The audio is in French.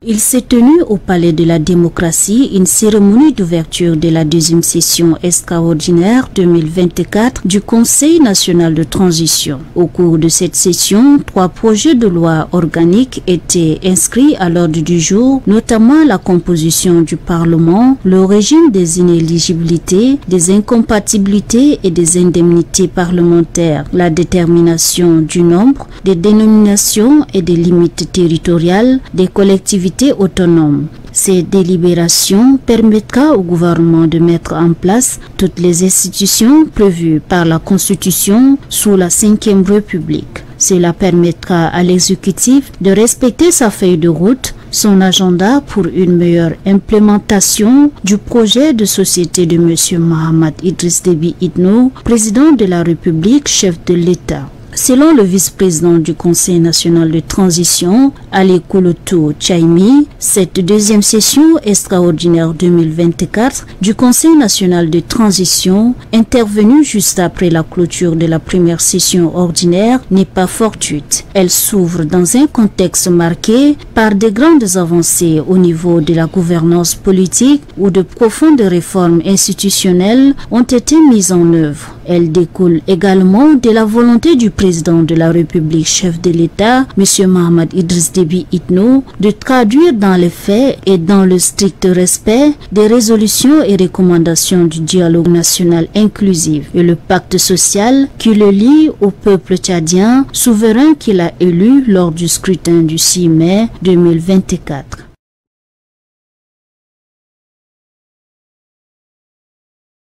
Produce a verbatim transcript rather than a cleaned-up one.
Il s'est tenu au Palais de la Démocratie une cérémonie d'ouverture de la deuxième session extraordinaire deux mille vingt-quatre du Conseil national de transition. Au cours de cette session, trois projets de loi organiques étaient inscrits à l'ordre du jour, notamment la composition du Parlement, le régime des inéligibilités, des incompatibilités et des indemnités parlementaires, la détermination du nombre, des dénominations et des limites territoriales des collectivités autonomes. Ces délibérations permettront au gouvernement de mettre en place toutes les institutions prévues par la Constitution sous la cinquième République. Cela permettra à l'exécutif de respecter sa feuille de route, son agenda pour une meilleure implémentation du projet de société de M. Mahamat Idriss Déby Itno, président de la République, chef de l'État. Selon le vice-président du Conseil national de transition, Ali Kouloutou Tchaimi, cette deuxième session extraordinaire deux mille vingt-quatre du Conseil national de transition, intervenue juste après la clôture de la première session ordinaire, n'est pas fortuite. Elle s'ouvre dans un contexte marqué par de grandes avancées au niveau de la gouvernance politique où de profondes réformes institutionnelles ont été mises en œuvre. Elle découle également de la volonté du président de la République, chef de l'État, M. Mahamat Idriss Déby Itno, de traduire dans les faits et dans le strict respect des résolutions et recommandations du dialogue national inclusif et le pacte social qui le lie au peuple tchadien souverain qu'il a élu lors du scrutin du six mai deux mille vingt-quatre.